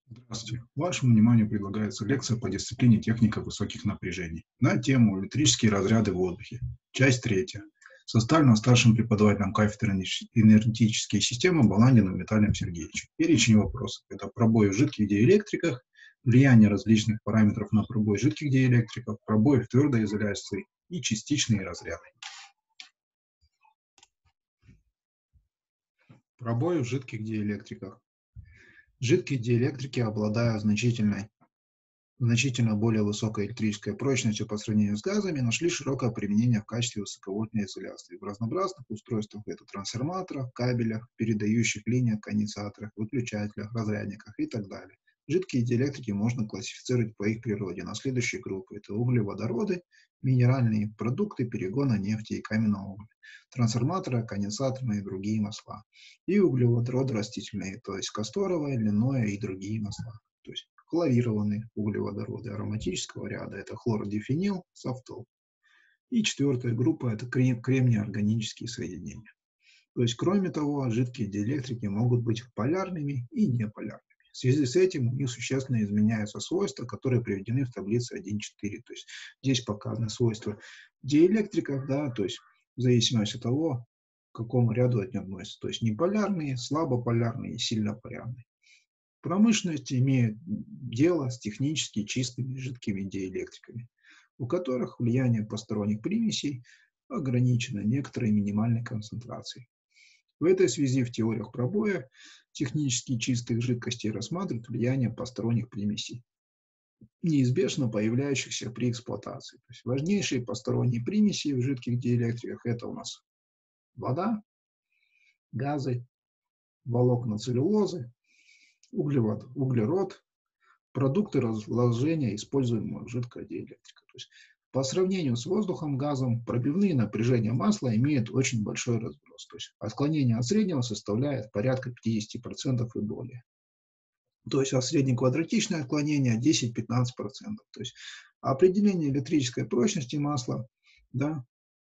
Здравствуйте. Вашему вниманию предлагается лекция по дисциплине техника высоких напряжений на тему «Электрические разряды в воздухе». Часть третья. Составлена старшим преподавателем кафедры энергетические системы Баландиным Виталием Сергеевичем. Перечень вопросов. Это пробои в жидких диэлектриках, влияние различных параметров на пробой жидких диэлектриков, пробои в твердой изоляции и частичные разряды. Пробои в жидких диэлектриках. Жидкие диэлектрики обладают значительно более высокой электрической прочностью по сравнению с газами, нашли широкое применение в качестве высоковольтной изоляции в разнообразных устройствах, это трансформаторах, кабелях, передающих линиях, конденсаторах, выключателях, разрядниках и так далее. Жидкие диэлектрики можно классифицировать по их природе на следующие группы. Это углеводороды, минеральные продукты перегона нефти и каменного угля, трансформаторы, конденсаторные и другие масла, и углеводороды растительные, то есть касторовое, льняное и другие масла. То есть хлорированные углеводороды ароматического ряда, это хлордифенил, софтол. И четвертая группа – это кремний-органические соединения. То есть, кроме того, жидкие диэлектрики могут быть полярными и неполярными. В связи с этим у них существенно изменяются свойства, которые приведены в таблице 1.4. То есть, здесь показаны свойства диэлектриков, да, то есть, в зависимости от того, к какому ряду они относятся. То есть, неполярные, слабополярные и сильно полярные. Промышленность имеет дело с технически чистыми жидкими диэлектриками, у которых влияние посторонних примесей ограничено некоторой минимальной концентрацией. В этой связи в теориях пробоя технически чистых жидкостей рассматривают влияние посторонних примесей, неизбежно появляющихся при эксплуатации. То есть важнейшие посторонние примеси в жидких диэлектриках – это у нас вода, газы, волокна целлюлозы, углерод, продукты разложения используемого жидкого диэлектрика. То есть, по сравнению с воздухом, газом, пробивные напряжения масла имеют очень большой разброс. То есть отклонение от среднего составляет порядка 50% и более. То есть среднеквадратичное отклонение 10-15%. То есть определение электрической прочности масла, да,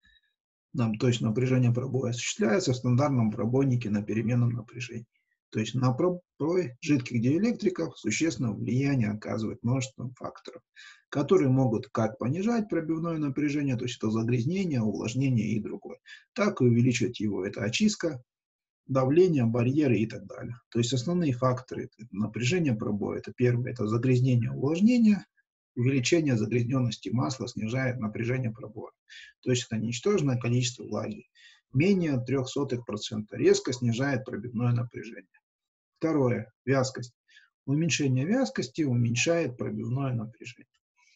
то есть напряжение пробоя осуществляется в стандартном пробойнике на переменном напряжении. То есть на пробой жидких диэлектриков существенное влияние оказывает множество факторов, которые могут как понижать пробивное напряжение, то есть это загрязнение, увлажнение и другое, так и увеличивать его. Это очистка, давление, барьеры и так далее. То есть основные факторы напряжения пробоя, это первое, это загрязнение, увлажнение. Увеличение загрязненности масла снижает напряжение пробоя. То есть это ничтожное количество влаги. Менее 0,03% резко снижает пробивное напряжение. Второе. Вязкость. Уменьшение вязкости уменьшает пробивное напряжение.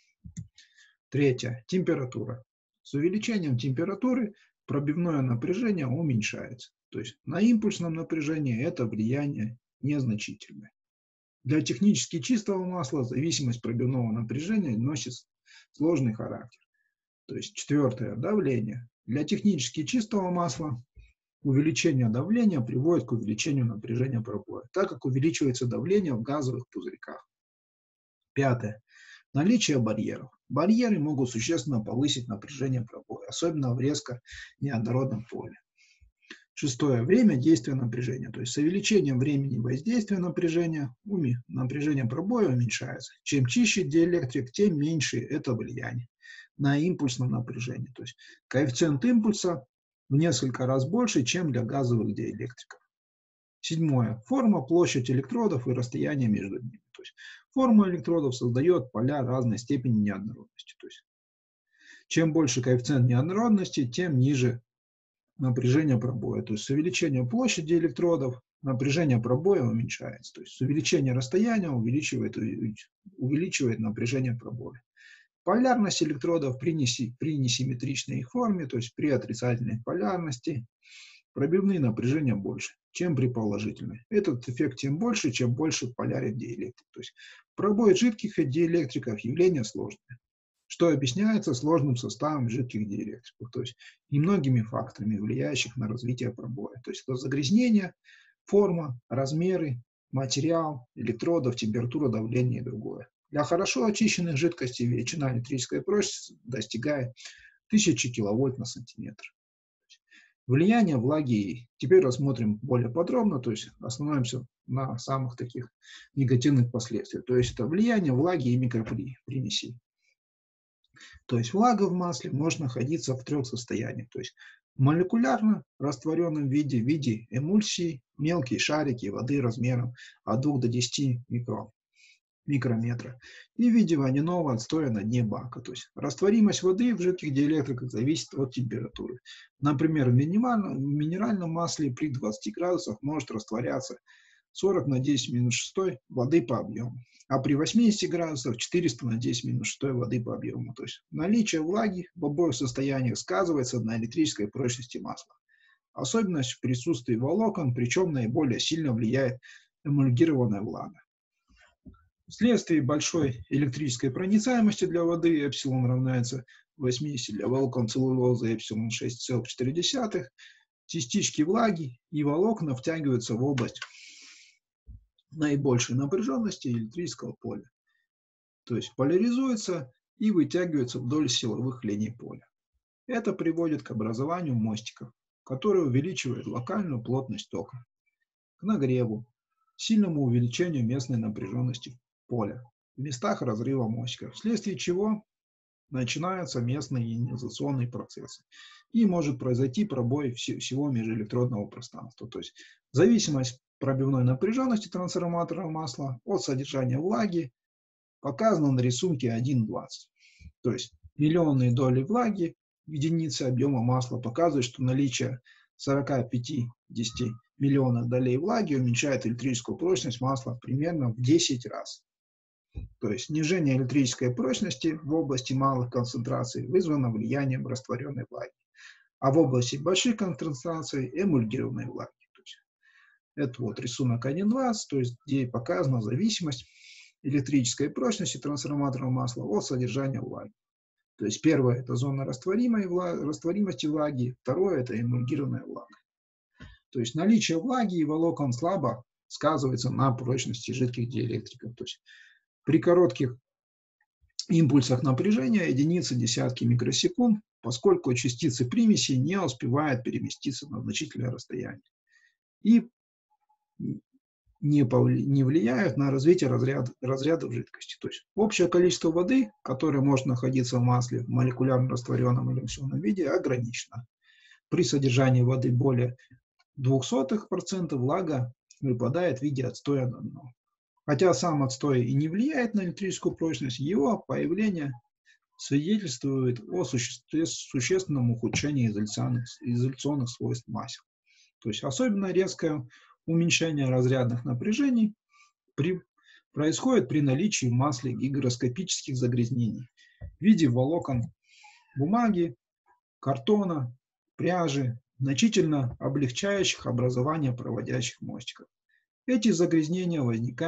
Третье. Температура. С увеличением температуры пробивное напряжение уменьшается. То есть на импульсном напряжении это влияние незначительное. Для технически чистого масла зависимость пробивного напряжения носит сложный характер. То есть четвертое. Давление. Для технически чистого масла увеличение давления приводит к увеличению напряжения пробоя, так как увеличивается давление в газовых пузырьках. Пятое. Наличие барьеров. Барьеры могут существенно повысить напряжение пробоя, особенно в резко неоднородном поле. Шестое. Время действия напряжения. То есть с увеличением времени воздействия напряжения напряжение пробоя уменьшается. Чем чище диэлектрик, тем меньше это влияние на импульсном напряжении. То есть коэффициент импульса в несколько раз больше, чем для газовых диэлектриков. Седьмое. Форма, площадь электродов и расстояние между ними. То есть форма электродов создает поля разной степени неоднородности. То есть чем больше коэффициент неоднородности, тем ниже напряжение пробоя. То есть с увеличением площади электродов напряжение пробоя уменьшается. То есть с увеличением расстояния увеличивает напряжение пробоя. Полярность электродов при несимметричной их форме, то есть при отрицательной полярности, пробивные напряжения больше, чем при положительной. Этот эффект тем больше, чем больше полярен диэлектрик. То есть пробой жидких диэлектриков явление сложное, что объясняется сложным составом жидких диэлектриков, то есть немногими факторами, влияющих на развитие пробоя. То есть это загрязнение, форма, размеры, материал, электродов, температура, давление и другое. Для хорошо очищенных жидкостей величина электрической прочности достигает 1000 киловольт на сантиметр. Влияние влаги. Теперь рассмотрим более подробно, то есть остановимся на самых таких негативных последствиях. То есть это влияние влаги и микропримесей. То есть влага в масле может находиться в трех состояниях. То есть в молекулярно растворенном виде, в виде эмульсии, мелкие шарики воды размером от 2 до 10 микрометра, и в виде водяного отстоя на дне бака. То есть растворимость воды в жидких диэлектриках зависит от температуры. Например, в минеральном масле при 20 градусах может растворяться 40 на 10 минус 6 воды по объему, а при 80 градусах 400 на 10 минус 6 воды по объему. То есть наличие влаги в обоих состояниях сказывается на электрической прочности масла. Особенность в присутствии волокон, причем наиболее сильно влияет эмульгированная влага. Вследствие большой электрической проницаемости для воды эпсилон равняется 80, для волокон целлулозы эпсилон 6,4, частички влаги и волокна втягиваются в область наибольшей напряженности электрического поля. То есть поляризуются и вытягиваются вдоль силовых линий поля. Это приводит к образованию мостиков, которые увеличивают локальную плотность тока, к нагреву, сильному увеличению местной напряженности поля в местах разрыва мостиков, вследствие чего начинаются местные ионизационные процессы и может произойти пробой всего межэлектродного пространства. То есть зависимость пробивной напряженности трансформаторного масла от содержания влаги показана на рисунке 1.20. То есть миллионные доли влаги в единице объема масла показывают, что наличие 40-50 миллионов долей влаги уменьшает электрическую прочность масла примерно в 10 раз. То есть снижение электрической прочности в области малых концентраций вызвано влиянием растворенной влаги, а в области больших концентраций эмульгированной влаги. То есть это вот рисунок 1.20, то есть где показана зависимость электрической прочности трансформаторного масла от содержания влаги. То есть первое – это зона растворимости влаги, второе – это эмульгированная влага. То есть наличие влаги и волокон слабо сказывается на прочности жидких диэлектриков. То есть при коротких импульсах напряжения единицы десятки микросекунд, поскольку частицы примесей не успевают переместиться на значительное расстояние и не влияют на развитие разрядов жидкости. То есть общее количество воды, которое может находиться в масле в молекулярно растворенном или эмульсионном виде, ограничено. При содержании воды более 0,02% влага выпадает в виде отстоя на дно. Хотя сам отстой и не влияет на электрическую прочность, его появление свидетельствует о существенном ухудшении изоляционных свойств масел. То есть особенно резкое уменьшение разрядных напряжений происходит при наличии в масле гигроскопических загрязнений в виде волокон бумаги, картона, пряжи, значительно облегчающих образование проводящих мостиков. Эти загрязнения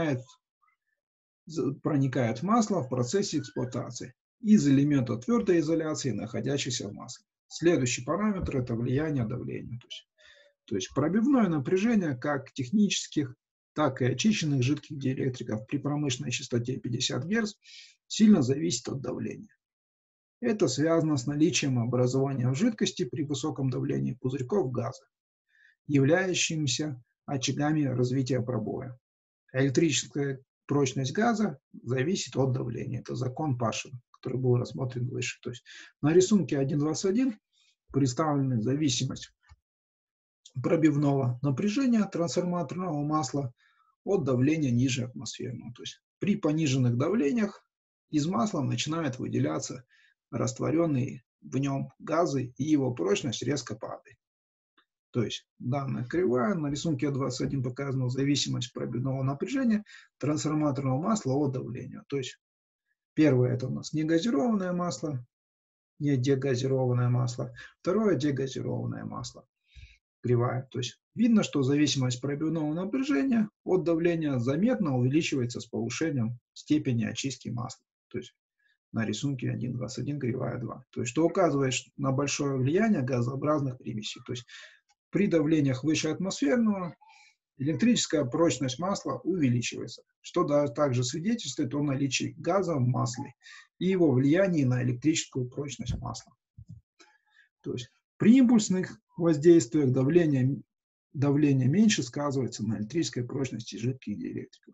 проникают в масло в процессе эксплуатации из элементов твердой изоляции, находящихся в масле. Следующий параметр – это влияние давления. То есть пробивное напряжение как технических, так и очищенных жидких диэлектриков при промышленной частоте 50 Гц сильно зависит от давления. Это связано с наличием образования в жидкости при высоком давлении пузырьков газа, являющимися очагами развития пробоя. Электрическая прочность газа зависит от давления. Это закон Пашина, который был рассмотрен выше. То есть на рисунке 1.21 представлена зависимость пробивного напряжения трансформаторного масла от давления ниже атмосферного. То есть при пониженных давлениях из масла начинают выделяться растворенные в нем газы, и его прочность резко падает. То есть данная кривая на рисунке 21 показана зависимость пробивного напряжения трансформаторного масла от давления. То есть первое – это у нас негазированное масло, не дегазированное масло. Второе – дегазированное масло. Кривая. То есть видно, что зависимость пробивного напряжения от давления заметно увеличивается с повышением степени очистки масла. То есть на рисунке 1.21 кривая 2. То есть что указывает на большое влияние газообразных примесей. То есть при давлениях выше атмосферного электрическая прочность масла увеличивается, что также свидетельствует о наличии газа в масле и его влиянии на электрическую прочность масла. То есть при импульсных воздействиях давление давление меньше сказывается на электрической прочности жидких диэлектриков.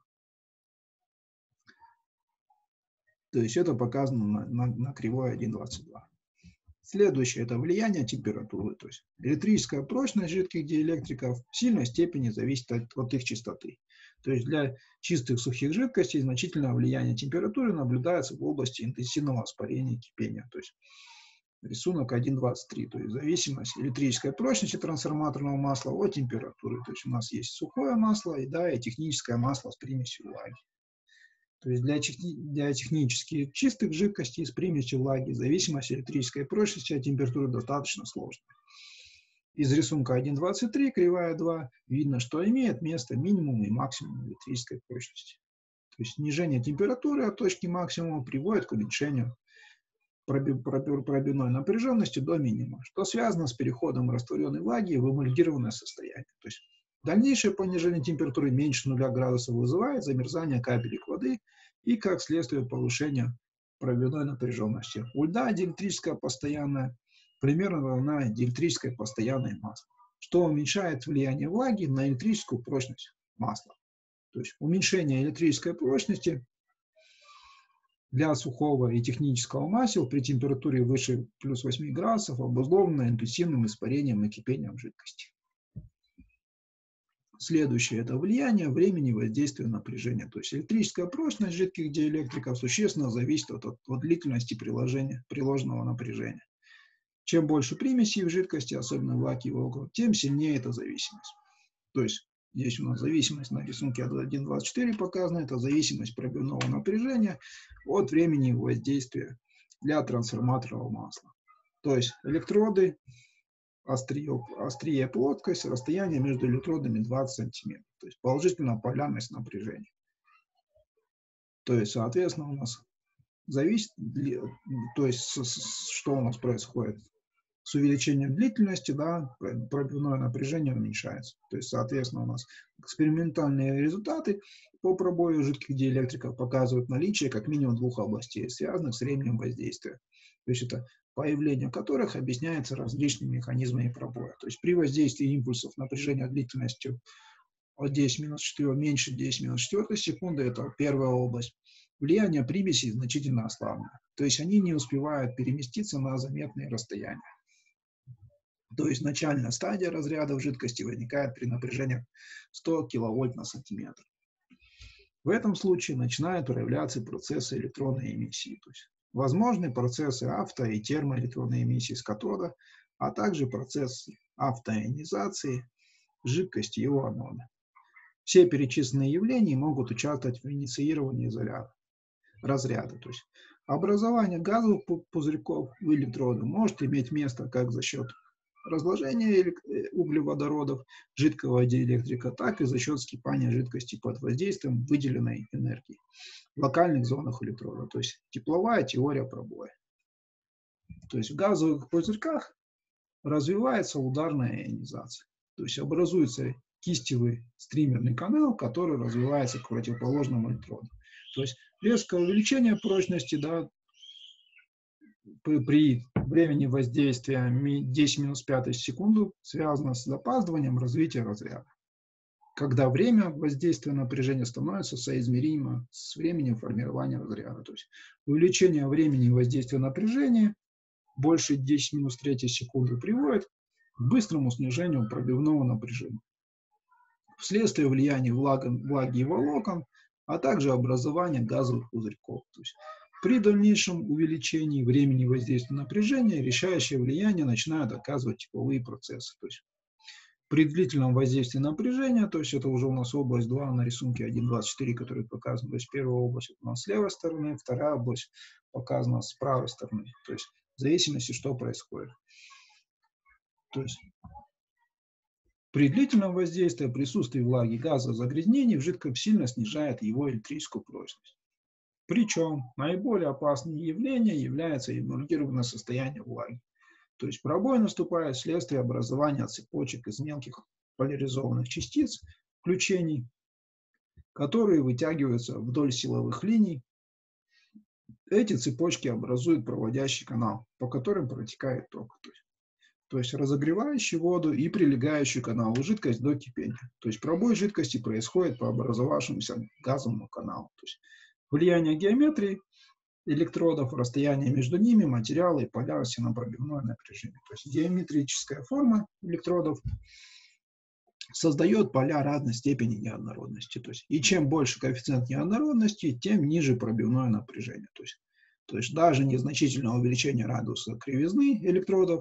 То есть это показано на кривой 1,22. Следующее – это влияние температуры. То есть электрическая прочность жидких диэлектриков в сильной степени зависит от их чистоты. То есть для чистых сухих жидкостей значительное влияние температуры наблюдается в области интенсивного испарения и кипения. То есть рисунок 1.23. То есть зависимость электрической прочности трансформаторного масла от температуры. То есть у нас есть сухое масло и техническое масло с примесью влаги. То есть для технически чистых жидкостей с примесью влаги зависимость электрической прочности от температуры достаточно сложная. Из рисунка 1.23, кривая 2, видно, что имеет место минимум и максимум электрической прочности. То есть снижение температуры от точки максимума приводит к уменьшению пробивной напряженности до минимума, что связано с переходом растворенной влаги в эмульгированное состояние. То есть дальнейшее понижение температуры меньше 0 градусов вызывает замерзание капелек воды и, как следствие, повышение пробивной напряженности. У льда диэлектрическая постоянная примерно равна диэлектрической постоянной массы, что уменьшает влияние влаги на электрическую прочность масла. То есть уменьшение электрической прочности для сухого и технического масел при температуре выше плюс 8 градусов обусловлено интенсивным испарением и кипением жидкости. Следующее – это влияние времени воздействия напряжения. То есть электрическая прочность жидких диэлектриков существенно зависит от длительности приложенного напряжения. Чем больше примесей в жидкости, особенно влаги и воздуха, тем сильнее эта зависимость. То есть здесь у нас зависимость на рисунке 1.24 показана, это зависимость пробивного напряжения от времени воздействия для трансформаторного масла. То есть электроды, острие, плоскость, расстояние между электродами 20 см. То есть положительная полярность напряжения. То есть, соответственно, у нас зависит, то есть что у нас происходит? С увеличением длительности, пробивное напряжение уменьшается. То есть, соответственно, у нас экспериментальные результаты по пробою жидких диэлектриков показывают наличие как минимум двух областей, связанных с временем воздействия. То есть это появление которых объясняется различными механизмами пробоя. То есть при воздействии импульсов напряжения длительностью от 10-4 меньше 10-4 секунды, это первая область. Влияние примесей значительно ослаблено. То есть они не успевают переместиться на заметные расстояния. То есть начальная стадия разряда в жидкости возникает при напряжении 100 кВт на сантиметр. В этом случае начинают проявляться процессы электронной эмиссии. То есть возможны процессы авто- и термоэлектронной эмиссии с катода, а также процесс автоионизации жидкости и у анода. Все перечисленные явления могут участвовать в инициировании разряда. То есть образование газовых пузырьков в электроды может иметь место как за счет разложения углеводородов жидкого диэлектрика, так и за счет вскипания жидкости под воздействием выделенной энергии в локальных зонах электрода. То есть тепловая теория пробоя. То есть в газовых пузырьках развивается ударная ионизация. То есть образуется кистевый стримерный канал, который развивается к противоположному электроду. То есть резкое увеличение прочности при времени воздействия 10-5 секунду связано с запаздыванием развития разряда, когда время воздействия напряжения становится соизмеримо с временем формирования разряда. То есть увеличение времени воздействия напряжения больше 10-3 секунды приводит к быстрому снижению пробивного напряжения вследствие влияния влаги и волокон, а также образования газовых пузырьков. То есть при дальнейшем увеличении времени воздействия напряжения решающее влияние начинают оказывать тепловые процессы. То есть при длительном воздействии напряжения, то есть это уже у нас область 2 на рисунке 1.24, который показан, то есть первая область у нас с левой стороны, вторая область показана с правой стороны, то есть в зависимости, что происходит. То есть при длительном воздействии присутствие влаги, газа, загрязнений в жидком сильно снижает его электрическую прочность. Причем наиболее опасным явлением является эмульгированное состояние влаги. То есть пробой наступает вследствие образования цепочек из мелких поляризованных частиц, включений, которые вытягиваются вдоль силовых линий. Эти цепочки образуют проводящий канал, по которым протекает ток. То есть то есть разогревающий воду и прилегающую к каналу жидкость до кипения. То есть пробой жидкости происходит по образовавшемуся газовому каналу. То есть влияние геометрии электродов, расстояние между ними, материалы и полярности на пробивное напряжение. То есть геометрическая форма электродов создает поля разной степени неоднородности. То есть, и чем больше коэффициент неоднородности, тем ниже пробивное напряжение. То есть даже незначительное увеличение радиуса кривизны электродов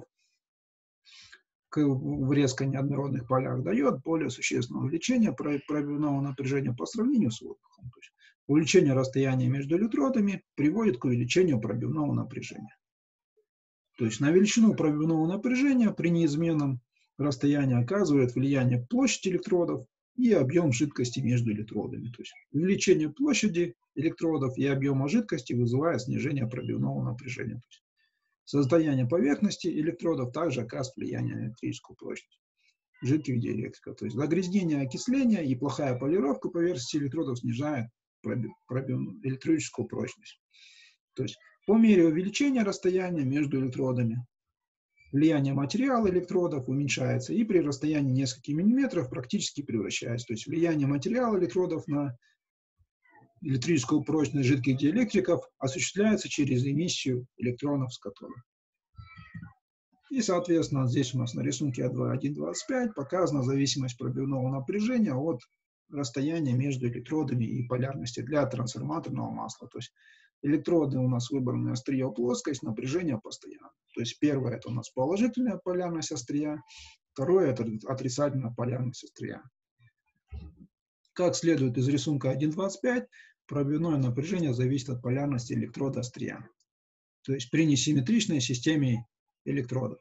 в резко неоднородных полях дает более существенное увеличение пробивного напряжения по сравнению с воздухом. То есть увеличение расстояния между электродами приводит к увеличению пробивного напряжения. То есть на величину пробивного напряжения при неизменном расстоянии оказывает влияние площадь электродов и объем жидкости между электродами. То есть увеличение площади электродов и объема жидкости вызывает снижение пробивного напряжения. То есть состояние поверхности электродов также оказывает влияние на электрическую прочность жидких диэлектриков. То есть загрязнение, окисление и плохая полировка поверхности электродов снижает электрическую прочность. То есть по мере увеличения расстояния между электродами влияние материала электродов уменьшается и при расстоянии нескольких миллиметров практически превращается. То есть влияние материала электродов на электрическую прочность жидких диэлектриков осуществляется через эмиссию электронов с катода. И, соответственно, здесь у нас на рисунке 1.25 показана зависимость пробивного напряжения от расстояния между электродами и полярности для трансформаторного масла. То есть электроды у нас выбраны острие, плоскость, напряжение постоянно. То есть первое это у нас положительная полярность острия, второе это отрицательная полярность острия. Как следует из рисунка 1.25, пробивное напряжение зависит от полярности электрода острия. То есть при несимметричной системе электродов.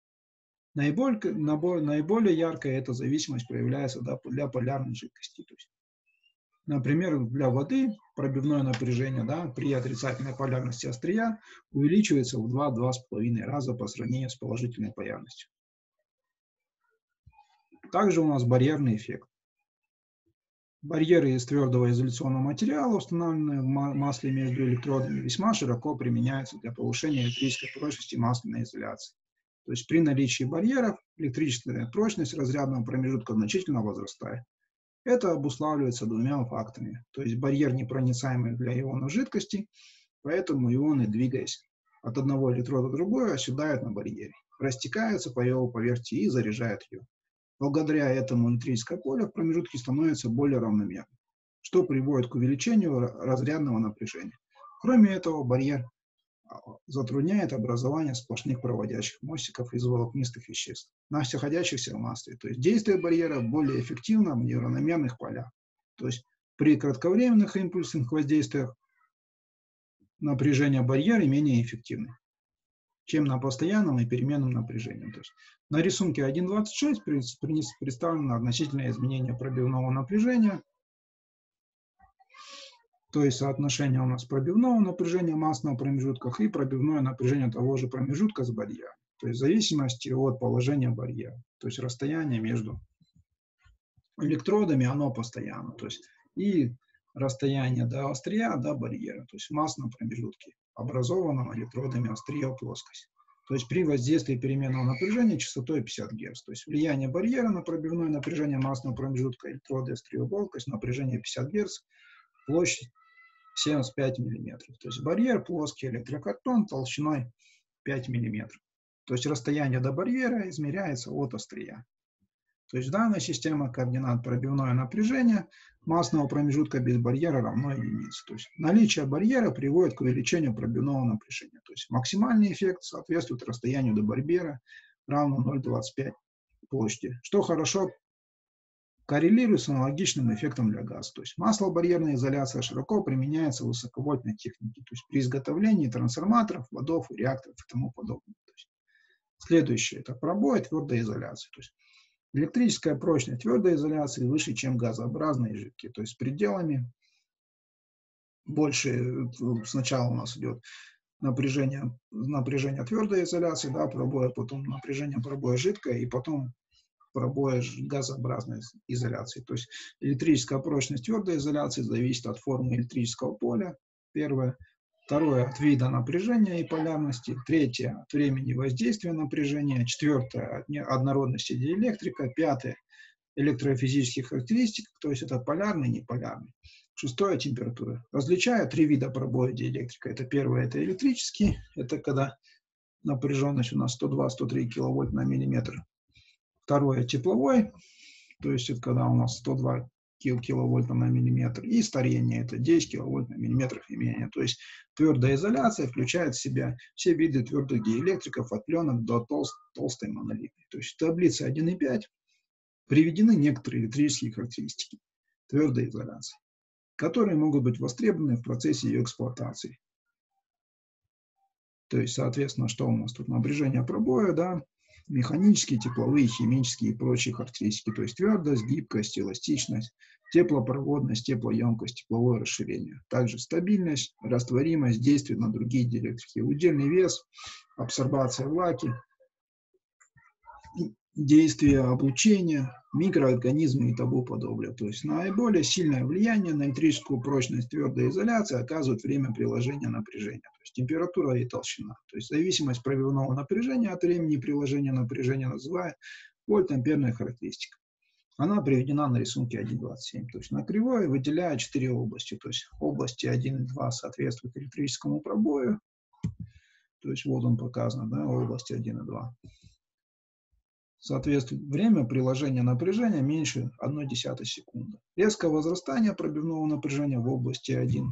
Наиболее яркая эта зависимость проявляется для полярной жидкости. То есть, например, для воды пробивное напряжение при отрицательной полярности острия увеличивается в 2-2,5 раза по сравнению с положительной полярностью. Также у нас барьерный эффект. Барьеры из твердого изоляционного материала, установленные в масле между электродами, весьма широко применяются для повышения электрической прочности масляной изоляции. То есть при наличии барьеров электрическая прочность разрядного промежутка значительно возрастает. Это обуславливается двумя факторами. То есть барьер непроницаемый для ионов жидкости, поэтому ионы, двигаясь от одного электрода к другой, оседают на барьере, растекаются по его поверхности и заряжают ее. Благодаря этому электрическое поле в промежутке становится более равномерным, что приводит к увеличению разрядного напряжения. Кроме этого, барьер затрудняет образование сплошных проводящих мостиков из волокнистых веществ, находящихся в масле. То есть действие барьера более эффективно в неравномерных полях. То есть при кратковременных импульсных воздействиях напряжение барьера менее эффективно, чем на постоянном и переменном напряжении. То есть на рисунке 1.26 представлено относительное изменение пробивного напряжения. То есть соотношение у нас пробивного напряжения масляного промежутка и пробивное напряжение того же промежутка с барьером. То есть в зависимости от положения барьера. То есть расстояние между электродами, оно постоянно. То есть и расстояние до острия, до барьера. То есть в масляном промежутке, образованном электродами острия плоскость. То есть при воздействии переменного напряжения частотой 50 Гц. То есть влияние барьера на пробивное напряжение масляного промежутка электроды острия плоскость, напряжение 50 Гц, площадь 75 мм. То есть барьер плоский, электрокартон толщиной 5 мм. То есть расстояние до барьера измеряется от острия. То есть данная система координат пробивное напряжение масляного промежутка без барьера равно единице. То есть наличие барьера приводит к увеличению пробивного напряжения. То есть максимальный эффект соответствует расстоянию до барьера равно 0,25 площади, что хорошо коррелирует с аналогичным эффектом для газа. То есть маслобарьерная изоляция широко применяется в высоковольтной технике, то есть при изготовлении трансформаторов, водов, реакторов и тому подобное. То есть следующее – это пробой твердой изоляции. То есть электрическая прочность твердой изоляции выше, чем газообразные жидкие. То есть пределами больше, сначала у нас идет напряжение твердой изоляции, пробоя, потом напряжение пробоя жидкой, и потом пробоя газообразной изоляции. То есть электрическая прочность твердой изоляции зависит от формы электрического поля, первое. Второе – от вида напряжения и полярности. Третье – от времени воздействия напряжения. Четвертое – от однородности диэлектрика. Пятое – электрофизических характеристик, то есть это полярный и неполярный. Шестое – температура. Различаю три вида пробоя диэлектрика. Это первое – это электрический, это когда напряженность у нас 102-103 киловольт на миллиметр. Второе – тепловой, то есть это когда у нас 102 киловольт на миллиметр. И старение – это 10 киловольт на миллиметр и менее. То есть твердая изоляция включает в себя все виды твердых диэлектриков от пленок до толстой монолитной. То есть в таблице 1.5 приведены некоторые электрические характеристики твердой изоляции, которые могут быть востребованы в процессе ее эксплуатации. То есть, соответственно, что у нас тут? Напряжение пробоя, да, механические, тепловые, химические и прочие характеристики. То есть твердость, гибкость, эластичность, теплопроводность, теплоемкость, тепловое расширение. Также стабильность, растворимость, действие на другие диэлектрики, удельный вес, абсорбация влаги, действие облучения, микроорганизмы и тому подобное. То есть наиболее сильное влияние на электрическую прочность твердой изоляции оказывает время приложения напряжения, то есть температура и толщина. То есть зависимость пробивного напряжения от времени приложения напряжения называют вольт-амперная характеристика. Она приведена на рисунке 1.27. То есть на кривой выделяют 4 области. То есть области 1 и 2 соответствуют электрическому пробою. То есть вот он показан, да, области 1 и 2. Соответственно, время приложения напряжения меньше 0,1 секунды. Резкое возрастание пробивного напряжения в области 1,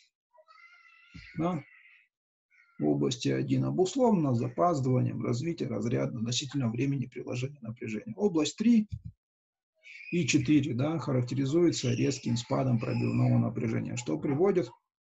да, в области 1 обусловлено запаздыванием развития разряда относительно времени приложения напряжения. Область 3 и 4, да, характеризуется резким спадом пробивного напряжения, что приводит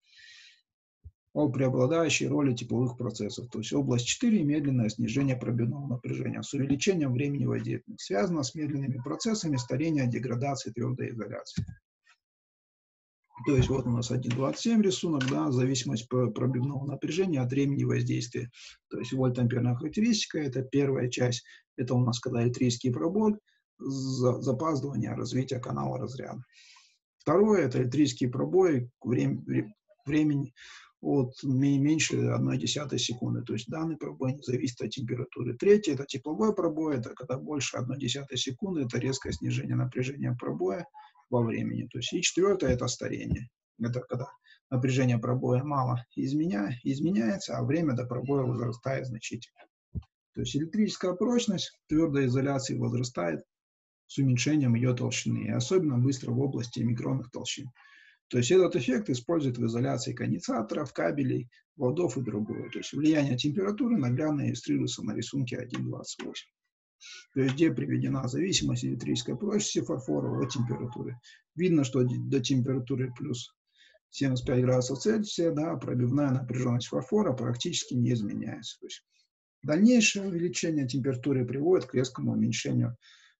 о преобладающей роли тепловых процессов. То есть область 4 – медленное снижение пробивного напряжения с увеличением времени воздействия. Связано с медленными процессами старения, деградации твердой изоляции. То есть вот у нас 1.27 рисунок, да, зависимость пробивного напряжения от времени воздействия. То есть вольт-амперная характеристика – это первая часть. Это у нас когда электрический пробой, запаздывание развития канала разряда. Второе – это электрический пробой, времени от меньше 0,1 секунды. То есть данный пробой не зависит от температуры. Третье – это тепловой пробой. Это когда больше 0,1 секунды. Это резкое снижение напряжения пробоя во времени. То есть и четвертое – это старение. Это когда напряжение пробоя мало изменяется, а время до пробоя возрастает значительно. То есть электрическая прочность твердой изоляции возрастает с уменьшением ее толщины. И особенно быстро в области микронных толщин. То есть этот эффект используют в изоляции конденсаторов, кабелей, водов и другое. То есть влияние температуры наглядно иллюстрируется на рисунке 1.28. То есть где приведена зависимость электрической прочности фарфора от температуры. Видно, что до температуры плюс 75 градусов Цельсия, да, пробивная напряженность фарфора практически не изменяется. То есть дальнейшее увеличение температуры приводит к резкому уменьшению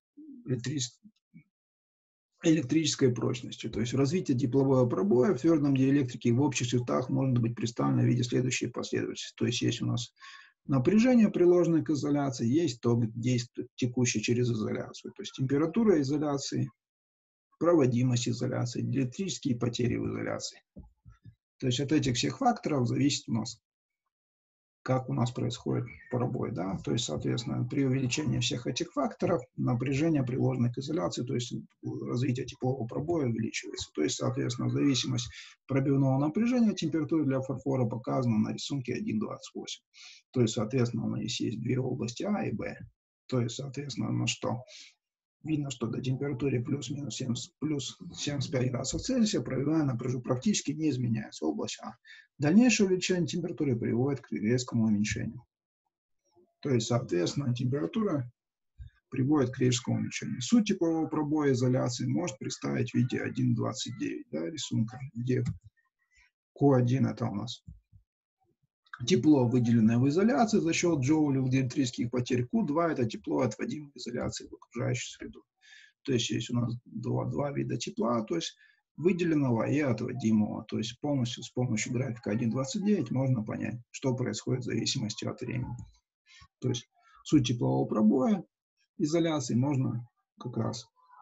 электрической прочностью. То есть развитие теплового пробоя в твердом диэлектрике в общих чертах может быть представлено в виде следующей последовательности. То есть есть у нас напряжение, приложенное к изоляции, есть ток, действие, текущий через изоляцию. То есть температура изоляции, проводимость изоляции, электрические потери в изоляции. То есть от этих всех факторов зависит у нас, как у нас происходит пробой, да, то есть, соответственно, при увеличении всех этих факторов напряжение, приложенное к изоляции, то есть развитие теплового пробоя увеличивается, то есть, соответственно, зависимость пробивного напряжения температуры для фарфора показана на рисунке 1.28, то есть, соответственно, у нас есть две области А и Б, то есть, соответственно, на что видно, что до температуры плюс-минус 75 градусов Цельсия пробивная напряжение практически не изменяется, область А. Дальнейшее увеличение температуры приводит к резкому уменьшению. То есть, соответственно, температура приводит к резкому уменьшению. Суть теплового пробоя изоляции может представить в виде 1.29, да, рисунка, где Q1 это у нас тепло, выделенное в изоляции за счет джоулей электрических потерь. Q2 это тепло, отводимое в изоляции в окружающую среду. То есть есть у нас два вида тепла, то есть выделенного и отводимого. То есть полностью с помощью графика 1.29 можно понять, что происходит в зависимости от времени. То есть суть теплового пробоя изоляции можно как раз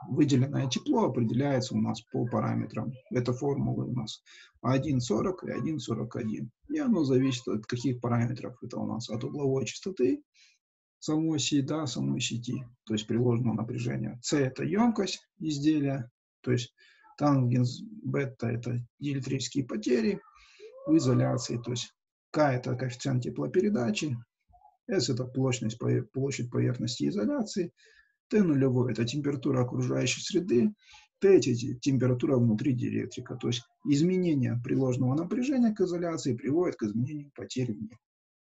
выделенное тепло определяется у нас по параметрам. Это формулы у нас 1,40 и 1,41. И оно зависит от каких параметров. Это у нас от угловой частоты самой оси до самой сети, то есть приложенного напряжения. С это емкость изделия, то есть тангенс бета это диэлектрические потери в изоляции, то есть К это коэффициент теплопередачи, S это площадь поверхности изоляции, Т нулевой это температура окружающей среды, Т это температура внутри диэлектрика. То есть изменение приложенного напряжения к изоляции приводит к изменению потери в ней.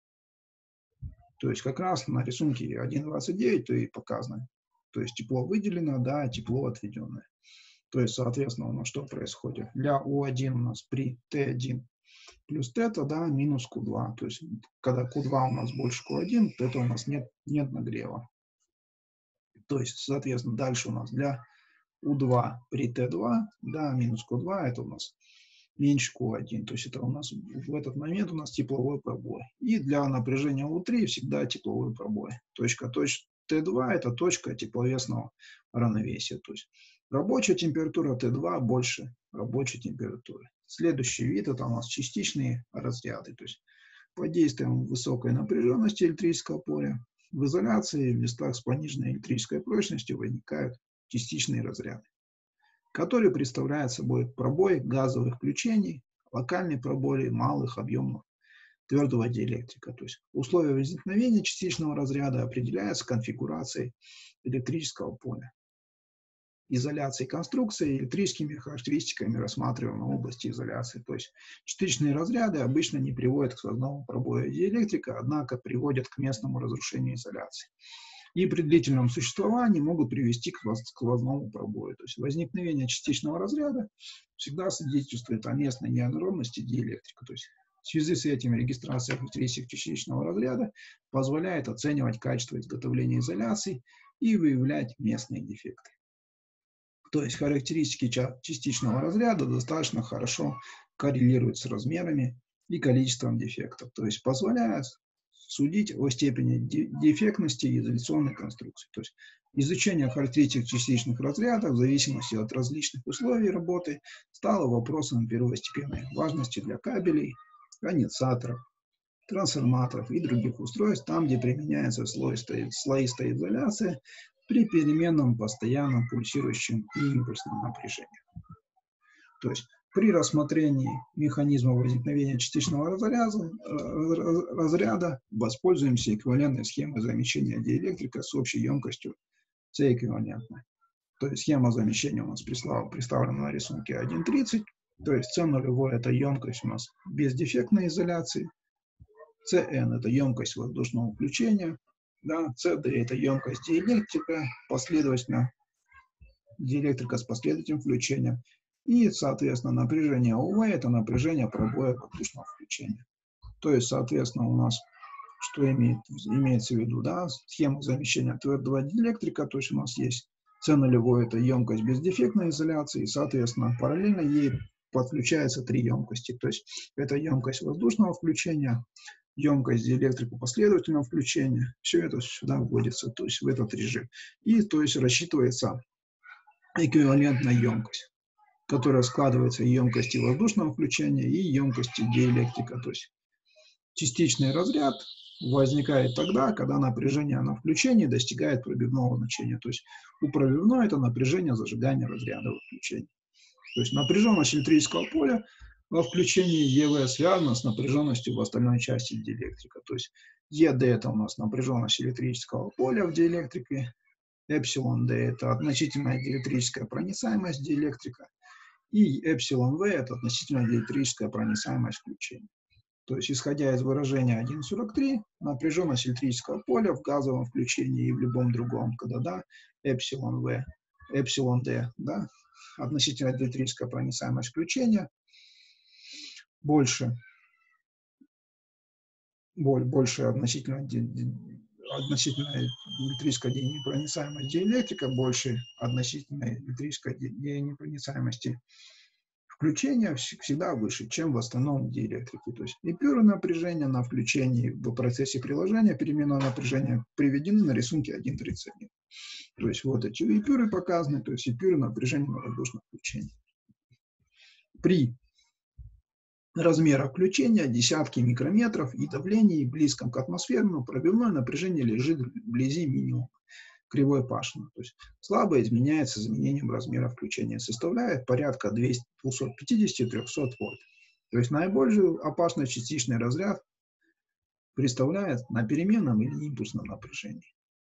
То есть как раз на рисунке 1.29 то и показано. То есть тепло выделено, да, тепло отведенное. То есть, соответственно, у нас что происходит? Для У1 у нас при Т1 плюс тета, да, минус Q2. То есть, когда Q2 у нас больше Q1, то это у нас нет нагрева. То есть, соответственно, дальше у нас для U2 при Т2, да, минус Q2, это у нас меньше Q1. То есть, это у нас в этот момент у нас тепловой пробой. И для напряжения U3 всегда тепловой пробой. Точка Т2 это точка тепловесного равновесия. То есть, рабочая температура Т2 больше рабочей температуры. Следующий вид это у нас частичные разряды. То есть под действием высокой напряженности электрического поля в изоляции в местах с пониженной электрической прочностью возникают частичные разряды, которые представляют собой пробой газовых включений, локальные пробои малых объемов твердого диэлектрика. То есть условия возникновения частичного разряда определяются конфигурацией электрического поля, изоляции конструкции, электрическими характеристиками рассматриваемой области изоляции. То есть частичные разряды обычно не приводят к сквозному пробою диэлектрика, однако приводят к местному разрушению изоляции. И при длительном существовании могут привести к сквозному пробою. То есть возникновение частичного разряда всегда свидетельствует о местной неоднородности диэлектрика. То есть в связи с этим регистрация характеристик частичного разряда позволяет оценивать качество изготовления изоляции и выявлять местные дефекты. То есть характеристики частичного разряда достаточно хорошо коррелируют с размерами и количеством дефектов. То есть позволяют судить о степени дефектности изоляционной конструкции. То есть изучение характеристик частичных разрядов в зависимости от различных условий работы стало вопросом первостепенной важности для кабелей, конденсаторов, трансформаторов и других устройств, там, где применяется слоистая изоляция при переменном постоянном пульсирующем и импульсном напряжении. То есть при рассмотрении механизма возникновения частичного разряда воспользуемся эквивалентной схемой замещения диэлектрика с общей емкостью C эквивалентной. То есть схема замещения у нас представлена на рисунке 1.30. То есть C нулевой это емкость у нас бездефектной изоляции. CN это емкость воздушного включения. Да, CD это емкость диэлектрика, последовательно диэлектрика с последовательным включением. И, соответственно, напряжение УВ это напряжение пробоя воздушного включения. То есть, соответственно, у нас что имеется в виду, да, схема замещения твердого диэлектрика, то есть у нас есть C нулевой это емкость бездефектной изоляции, и, соответственно, параллельно ей подключается три емкости. То есть это емкость воздушного включения, емкость диэлектрика последовательного включения, все это сюда вводится, то есть в этот режим. И то есть рассчитывается эквивалентная емкость, которая складывается из емкости воздушного включения и емкости диэлектрика. То есть частичный разряд возникает тогда, когда напряжение на включении достигает пробивного значения. То есть у пробивной это напряжение зажигания разряда во включении. То есть напряженность электрического поля во включении ЕВ связана с напряженностью в остальной части диэлектрика. То есть ЕД это у нас напряженность электрического поля в диэлектрике, эпсилон D это относительная диэлектрическая проницаемость диэлектрика, и эпсилон В это относительная диэлектрическая проницаемость включения. То есть, исходя из выражения 1.43, напряженность электрического поля в газовом включении и в любом другом, когда да, эпсилон В, эпсилон D, да, относительная диэлектрическая проницаемость включения больше относительно электрической непроницаемости диэлектрика, больше относительной электрической непроницаемости включения всегда выше, чем в основном диэлектрике. То есть импюры напряжения на включении в процессе приложения переменного напряжения приведены на рисунке 1.31. То есть вот эти эпюры показаны, то есть эпюры напряжения на воздушном включении. При размерах включения десятки микрометров и давлении близком к атмосферному пробивное напряжение лежит вблизи минимума кривой Пашина. То есть слабо изменяется изменением размера включения, составляет порядка 250-300 вольт. То есть наибольшую опасность частичный разряд представляет на переменном или импульсном напряжении.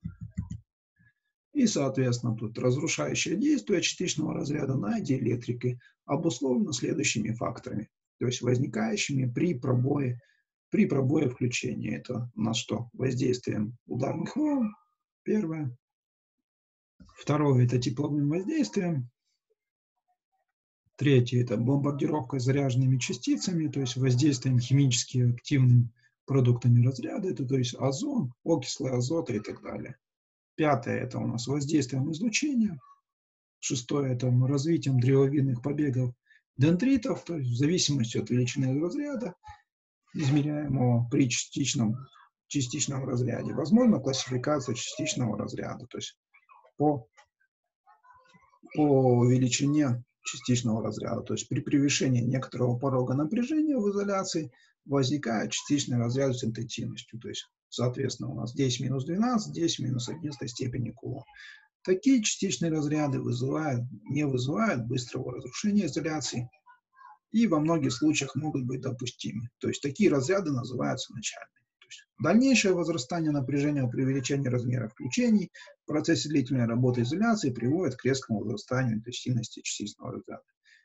И, соответственно, тут разрушающее действие частичного разряда на диэлектрике обусловлено следующими факторами, то есть возникающими при пробое включения. Это у нас что? Воздействием ударных волн, первое. Второе – это тепловым воздействием. Третье – это бомбардировкой заряженными частицами, то есть воздействием химически активными продуктами разряда, это то есть озон, окислы азота и так далее. Пятое – это у нас воздействием излучения. Шестое – это развитием древовидных побегов дендритов, то есть в зависимости от величины разряда, измеряемого при частичном разряде. Возможно классификация частичного разряда, то есть по величине частичного разряда. То есть при превышении некоторого порога напряжения в изоляции возникает частичный разряд с интенсивностью. То есть, соответственно, у нас 10 минус 12, 10 минус 11 степени кулон. Такие частичные разряды не вызывают быстрого разрушения изоляции и во многих случаях могут быть допустимы. То есть такие разряды называются начальными. Дальнейшее возрастание напряжения при увеличении размера включений в процессе длительной работы изоляции приводит к резкому возрастанию интенсивности частичного разряда.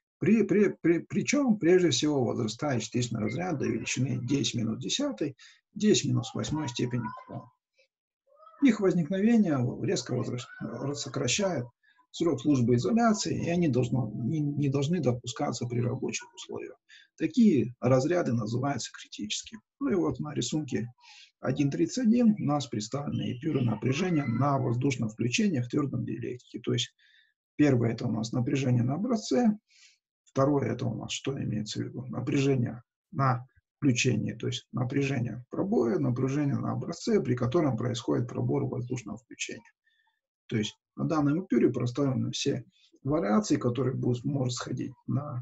Причем, прежде всего, возрастает частичный разряд до величины 10 минус 10, 10 минус 8 степени кулон. Их возникновение резко сокращает срок службы изоляции, и они не должны допускаться при рабочих условиях. Такие разряды называются критическими. Ну и вот на рисунке 1.31 у нас представлены эпюры напряжения на воздушном включении в твердом диэлектрике. То есть первое – это у нас напряжение на образце, второе – это у нас что имеется в виду? Напряжение на включении, то есть напряжение пробоя, напряжение на образце, при котором происходит пробор воздушного включения. То есть на данном эпюре проставлены все вариации, которые могут сходить на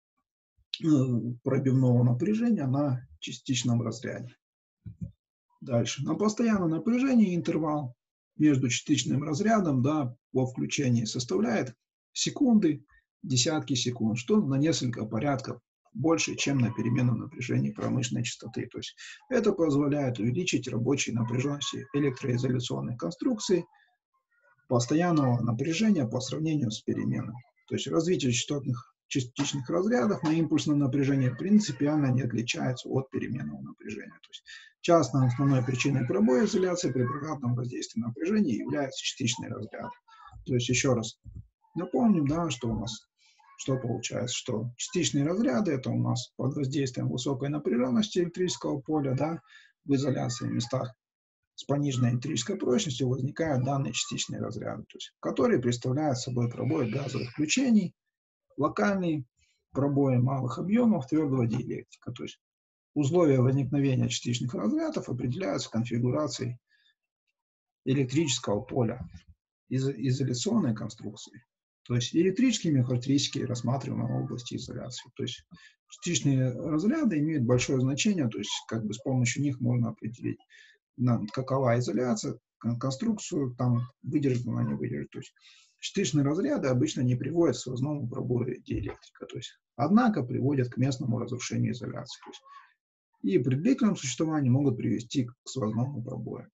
пробивного напряжения на частичном разряде. Дальше. На постоянном напряжении интервал между частичным разрядом по включении составляет секунды, десятки секунд, что на несколько порядков больше, чем на переменном напряжении промышленной частоты. То есть это позволяет увеличить рабочие напряженности электроизоляционных конструкций постоянного напряжения по сравнению с переменным. То есть развитие частичных разрядов на импульсном напряжении принципиально не отличается от переменного напряжения. То есть частной основной причиной пробоя изоляции при прокатном воздействии напряжения является частичный разряд. То есть еще раз напомним, что у нас получается, что частичные разряды это у нас под воздействием высокой напряженности электрического поля, в изоляции в местах с пониженной электрической прочностью возникают данные частичные разряды, то есть, которые представляют собой пробой газовых включений, локальные пробои малых объемов твердого диэлектрика. То есть условия возникновения частичных разрядов определяются конфигурацией электрического поля изоляционной конструкции. То есть электрическими характеристиками рассматриваем в области изоляции. То есть частичные разряды имеют большое значение, то есть с помощью них можно определить, какова изоляция, конструкцию, выдержит она, не выдержит. То есть частичные разряды обычно не приводят к сквозному пробою диэлектрика, однако приводят к местному разрушению изоляции. И при длительном существовании могут привести к сквозному пробою.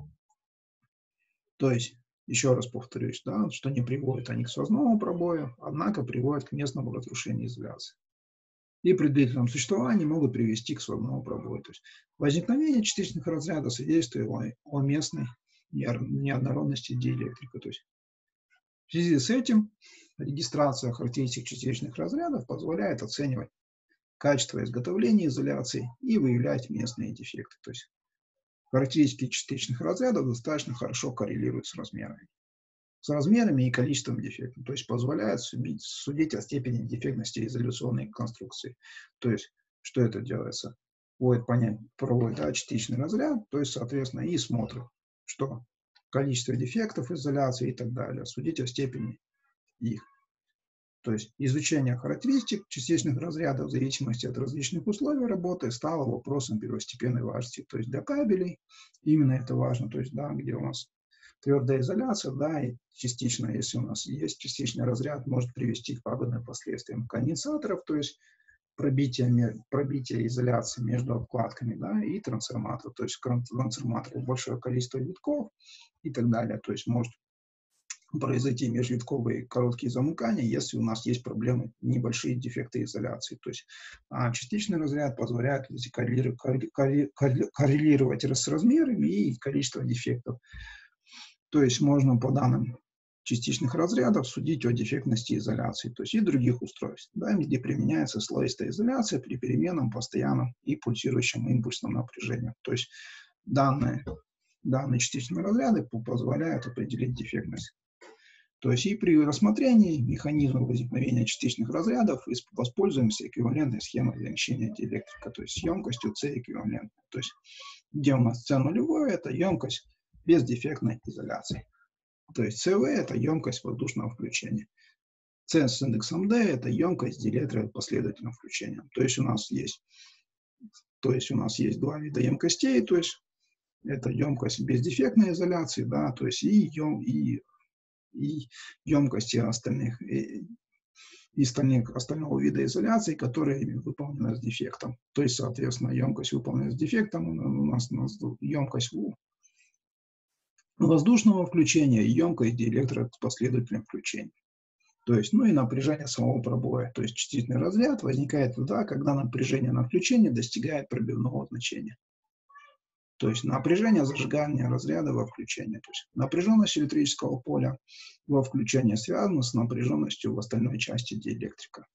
То есть, еще раз повторюсь, что не приводят они к сквозному пробою, однако приводят к местному разрушению изоляции. И при длительном существовании могут привести к сквозному пробою. То есть возникновение частичных разрядов свидетельствует о местной неоднородности диэлектрика. То есть в связи с этим регистрация характеристик частичных разрядов позволяет оценивать качество изготовления изоляции и выявлять местные дефекты. То есть характеристики частичных разрядов достаточно хорошо коррелируют с размерами и количеством дефектов, то есть позволяет судить о степени дефектности изоляционной конструкции. То есть, что это делается? Проводит частичный разряд, то есть, соответственно, и смотрит, что количество дефектов изоляции и так далее. Судить о степени их. То есть изучение характеристик частичных разрядов в зависимости от различных условий работы стало вопросом первостепенной важности. То есть для кабелей именно это важно. То есть, да, где у нас твердая изоляция, да, и частично, если у нас есть частичный разряд, может привести к пагубным последствиям конденсаторов, то есть пробитие изоляции между обкладками, да, и трансформатора, то есть трансформатор большое количество витков и так далее. То есть может произойти межвитковые короткие замыкания, если у нас есть проблемы, небольшие дефекты изоляции. То есть частичный разряд позволяет коррелировать с размерами и количеством дефектов. То есть можно по данным частичных разрядов судить о дефектности изоляции, то есть и других устройств, да, где применяется слоистая изоляция при переменном, постоянном и пульсирующем импульсном напряжении. То есть данные частичные разряды позволяют определить дефектность. То есть и при рассмотрении механизма возникновения частичных разрядов воспользуемся эквивалентной схемой замещения диэлектрика, то есть емкостью C эквивалентной. То есть где у нас C нулевое, это емкость без дефектной изоляции. То есть CV – это емкость воздушного включения. C с индексом D – это емкость диэлектро последовательного включения. То есть у нас есть два вида емкостей, то есть это емкость без дефектной изоляции, да, то есть и емкости остального вида изоляции, которые выполнены с дефектом. То есть, соответственно, емкость выполнена с дефектом, у нас емкость воздушного включения и емкость диэлектропоследовательного включения. То есть, и напряжение самого пробоя. То есть частичный разряд возникает тогда, когда напряжение на включение достигает пробивного значения. То есть напряжение зажигания разряда во включение. То есть напряженность электрического поля во включение связана с напряженностью в остальной части диэлектрика.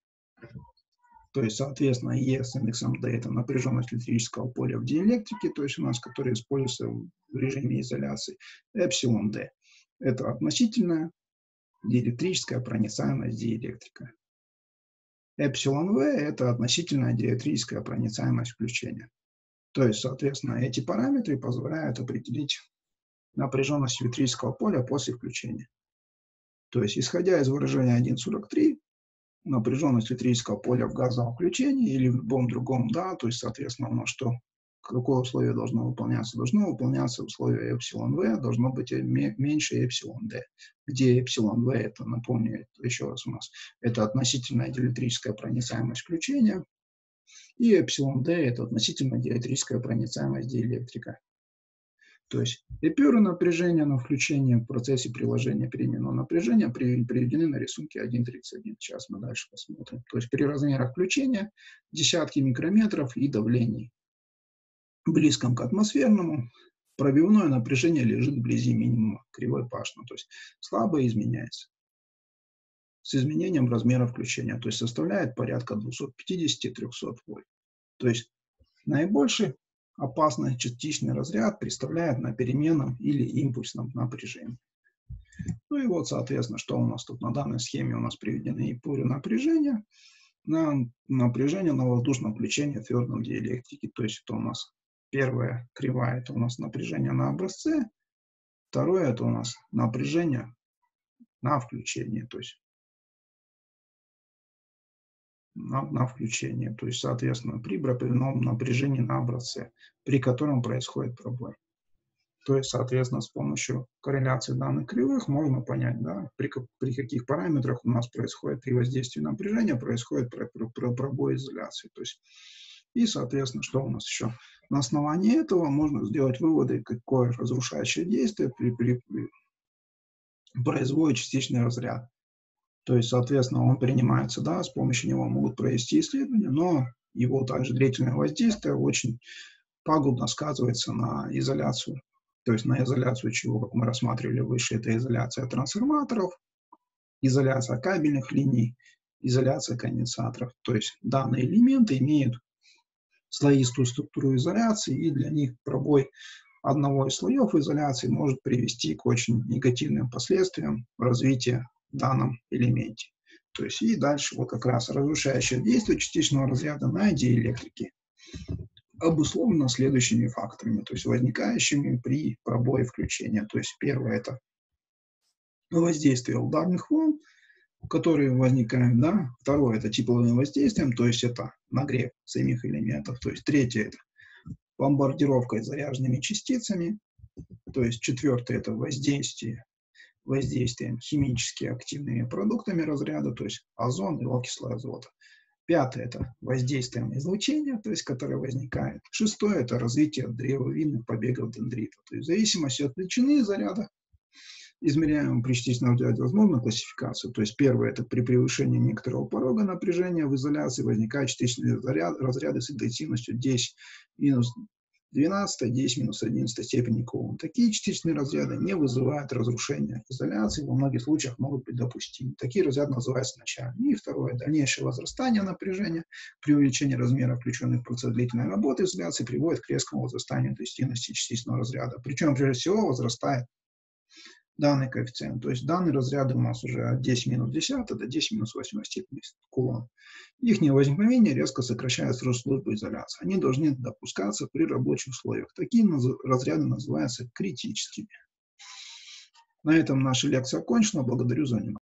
То есть, соответственно, E с индексом D – это напряженность электрического поля в диэлектрике, то есть у нас, которая используется в режиме изоляции. Эпсилон D – это относительная диэлектрическая проницаемость диэлектрика. Эпсилон V – это относительная диэлектрическая проницаемость включения. То есть, соответственно, эти параметры позволяют определить напряженность электрического поля после включения. То есть, исходя из выражения 1.43, напряженность электрического поля в газовом включении или в любом другом, да, то есть, соответственно, у нас какое условие должно выполняться? Должно выполняться условие эпсилон V, должно быть меньше эпсилон D, где эпсилон V, это, напомню еще раз у нас, это относительная диэлектрическая проницаемость включения, и эпсилон D – это относительно диэлектрическая проницаемость диэлектрика. То есть эпюры напряжения на включение в процессе приложения переменного напряжения приведены на рисунке 1.31. Сейчас мы дальше посмотрим. То есть при размерах включения десятки микрометров и давлении близком к атмосферному, пробивное напряжение лежит вблизи минимума, кривой Пашна, то есть слабо изменяется с изменением размера включения, то есть составляет порядка 250-300 вольт. То есть наибольший опасный частичный разряд представляет на переменном или импульсном напряжении. И вот, соответственно, что у нас тут на данной схеме у нас приведены эпюры напряжения на напряжение на воздушном включении в твердом диэлектрике. То есть это у нас первая кривая, это у нас напряжение на образце, второе это у нас напряжение на включение, то есть на включение, то есть, соответственно, при пробивном напряжении на образце, при котором происходит пробой. То есть, соответственно, с помощью корреляции данных кривых можно понять, да, при каких параметрах у нас происходит при воздействии напряжения, происходит пробой изоляции. То есть, и, соответственно, что у нас еще? На основании этого можно сделать выводы, какое разрушающее действие производит частичный разряд. То есть, соответственно, он принимается, да, с помощью него могут провести исследования, но его также длительное воздействие очень пагубно сказывается на изоляцию. То есть на изоляцию чего, как мы рассматривали выше, это изоляция трансформаторов, изоляция кабельных линий, изоляция конденсаторов. То есть данные элементы имеют слоистую структуру изоляции, и для них пробой одного из слоев изоляции может привести к очень негативным последствиям развития в данном элементе. То есть и дальше вот как раз разрушающее действие частичного разряда на диэлектрике, обусловлено следующими факторами, то есть возникающими при пробое включения. То есть первое – это воздействие ударных волн, которые возникают, да. Второе – это тепловым воздействием, то есть это нагрев самих элементов. То есть третье – это бомбардировкой заряженными частицами. То есть четвертое – это воздействием химически активными продуктами разряда, то есть озон и окислы азота. Пятое – это воздействием излучения, то есть которое возникает. Шестое – это развитие древовидных побегов дендрита. То есть в зависимости от величины заряда, измеряемого при частичном разряде, возможна классификация. То есть первое – это при превышении некоторого порога напряжения в изоляции возникают частичные разряды с интенсивностью 10 минус 12, 10 минус 11 степени Коуломба. Такие частичные разряды не вызывают разрушения изоляции, во многих случаях могут быть допустимы. Такие разряды называются начальными. И второе, дальнейшее возрастание напряжения при увеличении размера включенных в процесс длительной работы изоляции приводит к резкому возрастанию интенсивности частичного разряда. Причем, прежде всего, возрастает данный коэффициент. То есть данные разряды у нас уже от 10 минус 10 до 10 минус 8 степени Кулона. Их возникновение резко сокращает срок службы изоляции. Они должны допускаться при рабочих условиях. Такие разряды называются критическими. На этом наша лекция окончена. Благодарю за внимание.